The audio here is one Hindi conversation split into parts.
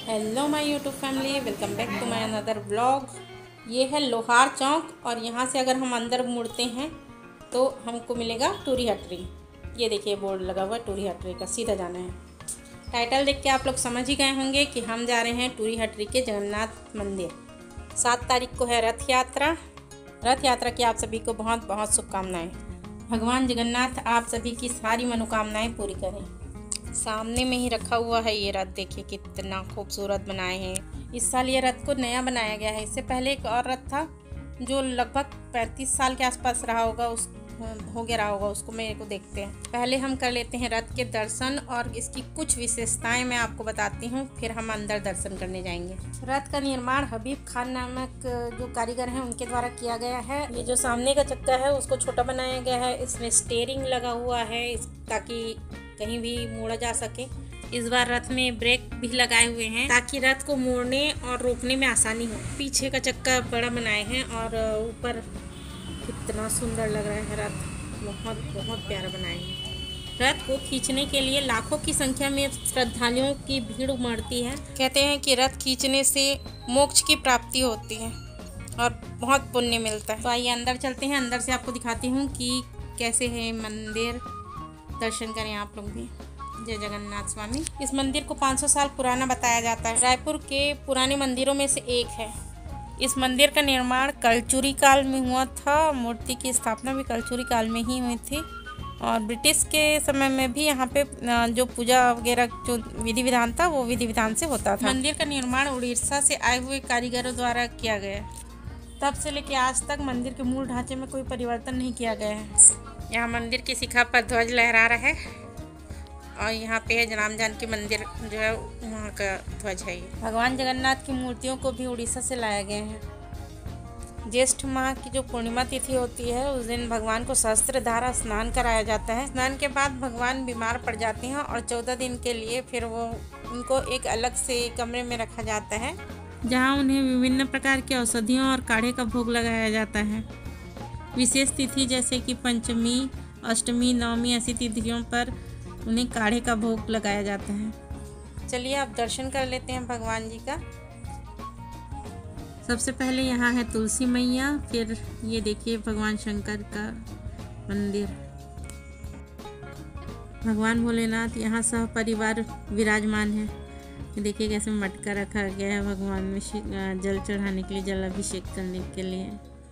Hello my YouTube family, welcome back to my another vlog. ये है लोहार चौक और यहाँ से अगर हम अंदर मुड़ते हैं तो हमको मिलेगा टूरी हटरी। ये देखिए बोर्ड लगा हुआ है टूरी हटरी का, सीधा जाना है। टाइटल देख के आप लोग समझ ही गए होंगे कि हम जा रहे हैं टूरी हटरी के जगन्नाथ मंदिर। 7 तारीख को है रथ यात्रा। रथ यात्रा की आप सभी को बहुत बहुत शुभकामनाएँ। भगवान जगन्नाथ आप सभी की सारी मनोकामनाएँ पूरी करें। सामने में ही रखा हुआ है ये रथ, देखिए कितना खूबसूरत बनाए हैं। इस साल ये रथ को नया बनाया गया है। इससे पहले एक और रथ था जो लगभग 35 साल के आसपास रहा होगा, उसको मेरे को देखते हैं। पहले हम कर लेते हैं रथ के दर्शन और इसकी कुछ विशेषताएं मैं आपको बताती हूँ, फिर हम अंदर दर्शन करने जाएंगे। रथ का निर्माण हबीब खान नामक जो कारीगर हैं उनके द्वारा किया गया है। ये जो सामने का चक्का है उसको छोटा बनाया गया है। इसमें स्टीयरिंग लगा हुआ है ताकि कहीं भी मोड़ा जा सके। इस बार रथ में ब्रेक भी लगाए हुए हैं ताकि रथ को मोड़ने और रोकने में आसानी हो। पीछे का चक्का बड़ा बनाए हैं और ऊपर कितना सुंदर लग रहा है रथ, बहुत बहुत प्यारा बनाए हैं। रथ को खींचने के लिए लाखों की संख्या में श्रद्धालुओं की भीड़ उमड़ती है। कहते हैं कि रथ खींचने से मोक्ष की प्राप्ति होती है और बहुत पुण्य मिलता है। तो आइए अंदर चलते हैं। अंदर से आपको दिखाती हूँ कि कैसे है मंदिर, दर्शन करें आप लोग भी। जय जगन्नाथ स्वामी। इस मंदिर को 500 साल पुराना बताया जाता है। रायपुर के पुराने मंदिरों में से एक है। इस मंदिर का निर्माण कलचुरी काल में हुआ था। मूर्ति की स्थापना भी कलचुरी काल में ही हुई थी और ब्रिटिश के समय में भी यहाँ पे जो पूजा वगैरह जो विधि विधान था वो विधि विधान से होता था। मंदिर का निर्माण उड़ीसा से आए हुए कारीगरों द्वारा किया गया है। तब से लेकर आज तक मंदिर के मूल ढांचे में कोई परिवर्तन नहीं किया गया है। यहाँ मंदिर की शिखा पर ध्वज लहरा रहा है और यहाँ पे है राम जानकी मंदिर जो है वहाँ का ध्वज है। ये भगवान जगन्नाथ की मूर्तियों को भी उड़ीसा से लाया गया है। ज्येष्ठ माह की जो पूर्णिमा तिथि होती है उस दिन भगवान को सहस्त्र धारा स्नान कराया जाता है। स्नान के बाद भगवान बीमार पड़ जाते हैं और 14 दिन के लिए फिर उनको एक अलग से कमरे में रखा जाता है जहाँ उन्हें विभिन्न प्रकार की औषधियों और काढ़े का भोग लगाया जाता है। विशेष तिथि जैसे कि पंचमी, अष्टमी, नवमी ऐसी तिथियों पर उन्हें काढ़े का भोग लगाया जाता है। चलिए आप दर्शन कर लेते हैं भगवान जी का। सबसे पहले यहाँ है तुलसी मैया, फिर ये देखिए भगवान शंकर का मंदिर। भगवान भोलेनाथ यहाँ सह परिवार विराजमान है। देखिए कैसे मटका रखा गया है भगवान में जल चढ़ाने के लिए, जल अभिषेक करने के लिए।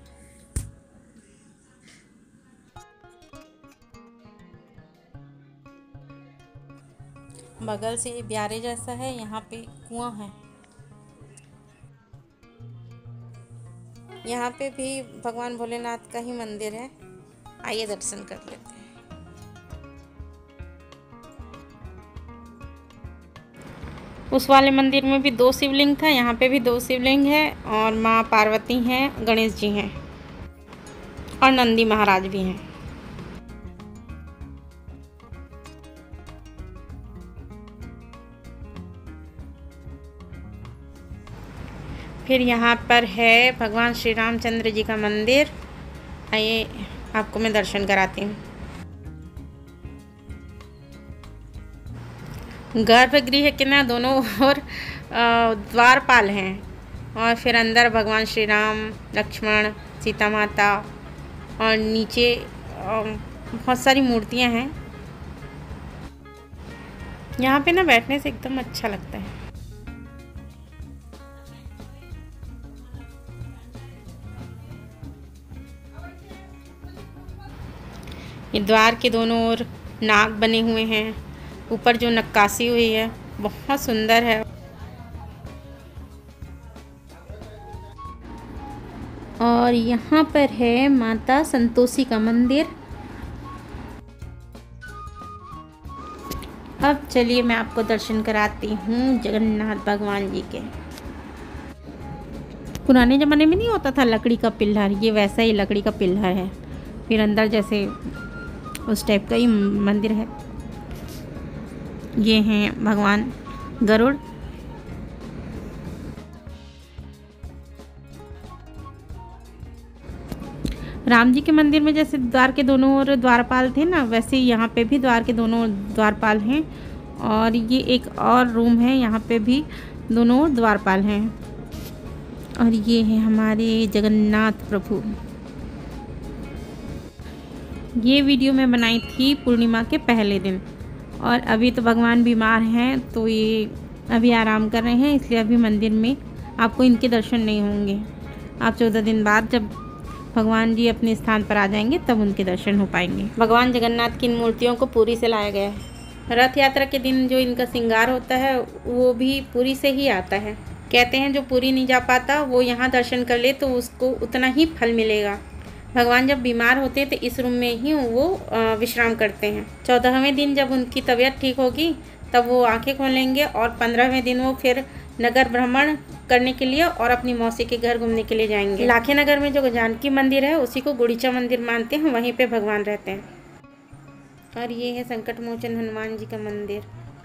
बगल से ब्यारे जैसा है, यहाँ पे कुआं है। यहाँ पे भी भगवान भोलेनाथ का ही मंदिर है। आइए दर्शन कर लेते हैं। उस वाले मंदिर में भी 2 शिवलिंग था, यहाँ पे भी 2 शिवलिंग है और माँ पार्वती हैं, गणेश जी हैं और नंदी महाराज भी हैं। फिर यहाँ पर है भगवान श्री रामचंद्र जी का मंदिर। आइए आपको मैं दर्शन कराती हूँ। गर्भगृह के ना दोनों ओर द्वारपाल हैं और फिर अंदर भगवान श्री राम, लक्ष्मण, सीता माता और नीचे बहुत सारी मूर्तियाँ हैं। यहाँ पे ना बैठने से एकदम अच्छा लगता है। ये द्वार के दोनों ओर नाग बने हुए हैं। ऊपर जो नक्काशी हुई है बहुत सुंदर है। और यहाँ पर है माता संतोषी का मंदिर। अब चलिए मैं आपको दर्शन कराती हूँ जगन्नाथ भगवान जी के। पुराने ज़माने में नहीं होता था लकड़ी का पिल्लर, ये वैसा ही लकड़ी का पिल्लर है। फिर अंदर जैसे उस टाइप का ही मंदिर है। ये हैं भगवान गरुड़। राम जी के मंदिर में जैसे द्वार के दोनों ओर द्वारपाल थे ना, वैसे यहाँ पे भी द्वार के दोनों द्वारपाल हैं। और ये एक और रूम है, यहाँ पे भी दोनों ओर द्वारपाल हैं। और ये है हमारे जगन्नाथ प्रभु। ये वीडियो मैं बनाई थी पूर्णिमा के पहले दिन, और अभी तो भगवान बीमार हैं तो ये अभी आराम कर रहे हैं, इसलिए अभी मंदिर में आपको इनके दर्शन नहीं होंगे। आप 14 दिन बाद जब भगवान जी अपने स्थान पर आ जाएंगे तब उनके दर्शन हो पाएंगे। भगवान जगन्नाथ की इन मूर्तियों को पुरी से लाया गया है। रथ यात्रा के दिन जो इनका श्रृंगार होता है वो भी पुरी से ही आता है। कहते हैं जो पुरी नहीं जा पाता वो यहाँ दर्शन कर ले तो उसको उतना ही फल मिलेगा। भगवान जब बीमार होते हैं तो इस रूम में ही वो विश्राम करते हैं। 14वें दिन जब उनकी तबीयत ठीक होगी तब वो आंखें खोलेंगे, और 15वें दिन वो फिर नगर भ्रमण करने के लिए और अपनी मौसी के घर घूमने के लिए जाएंगे। लाखे नगर में जो जानकी मंदिर है उसी को गुड़ीचा मंदिर मानते हैं, वहीं पे भगवान रहते हैं। और ये है संकट मोचन हनुमान जी का मंदिर।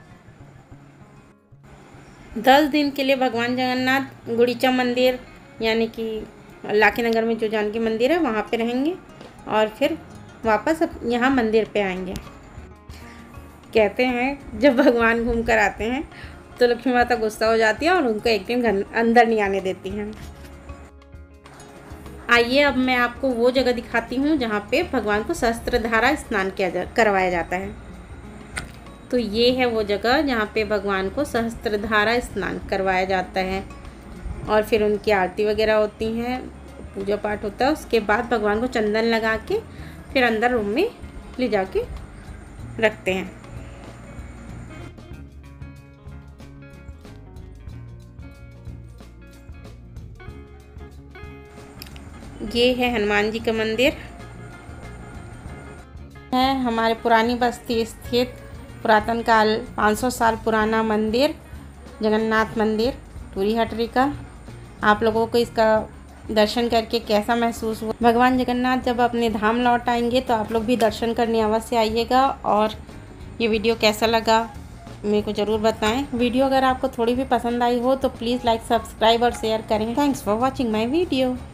10 दिन के लिए भगवान जगन्नाथ गुड़ीचा मंदिर यानी कि लाखे नगर में जो जानकी मंदिर है वहाँ पे रहेंगे, और फिर वापस यहाँ मंदिर पे आएंगे। कहते हैं जब भगवान घूम कर आते हैं तो लक्ष्मी माता गुस्सा हो जाती है और उनको एक दिन अंदर नहीं आने देती हैं। आइए अब मैं आपको वो जगह दिखाती हूँ जहाँ पे भगवान को सहस्त्रधारा स्नान करवाया जाता है। तो ये है वो जगह जहाँ पे भगवान को सहस्त्रधारा स्नान करवाया जाता है, और फिर उनकी आरती वगैरह होती हैं, पूजा पाठ होता है। उसके बाद भगवान को चंदन लगा के फिर अंदर रूम में ले जाके रखते हैं। ये है हनुमान जी का मंदिर है, हमारे पुरानी बस्ती स्थित पुरातन काल 500 साल पुराना मंदिर जगन्नाथ मंदिर टूरी हटरी का। आप लोगों को इसका दर्शन करके कैसा महसूस हुआ? भगवान जगन्नाथ जब अपने धाम लौट आएंगे तो आप लोग भी दर्शन करने अवश्य आइएगा। और ये वीडियो कैसा लगा मेरे को ज़रूर बताएं। वीडियो अगर आपको थोड़ी भी पसंद आई हो तो प्लीज़ लाइक, सब्सक्राइब और शेयर करें। Thanks for watching my video.